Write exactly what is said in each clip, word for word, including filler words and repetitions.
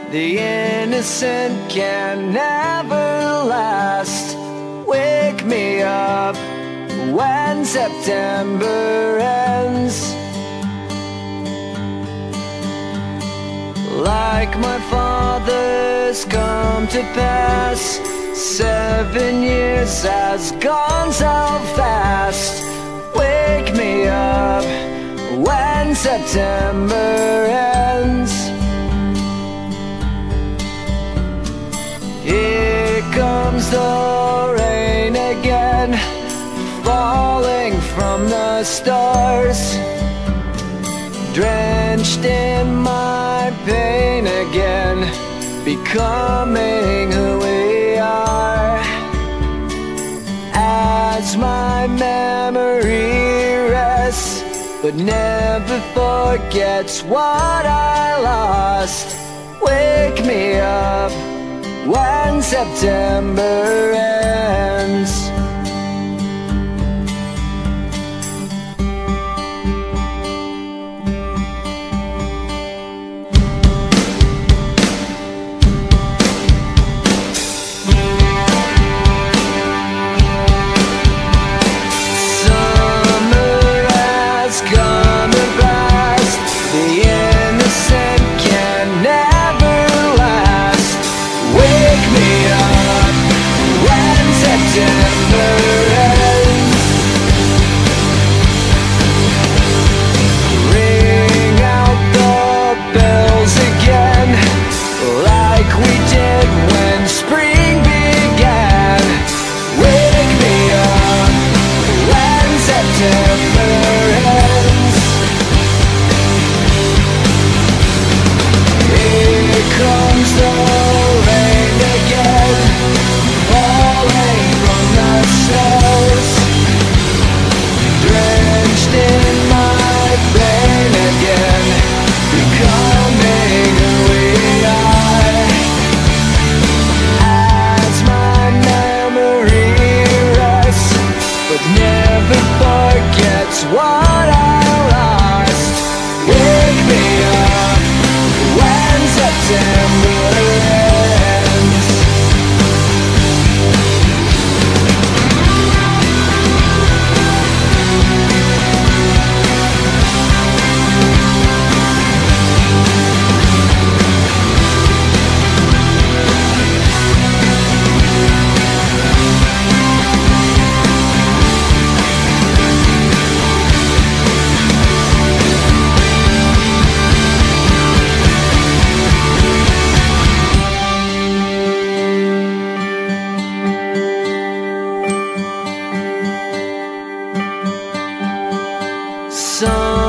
The innocent can never last. Wake me up when September ends. Like my father's come to pass, seven years has gone so fast. Wake me up when September ends. Here comes the rain again, falling from the stars, drenched in my pain again, becoming who we are. As my memory rests, but never forgets what I lost. Wake me up when September ends.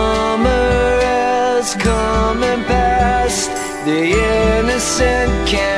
Summer has come and passed. The innocent can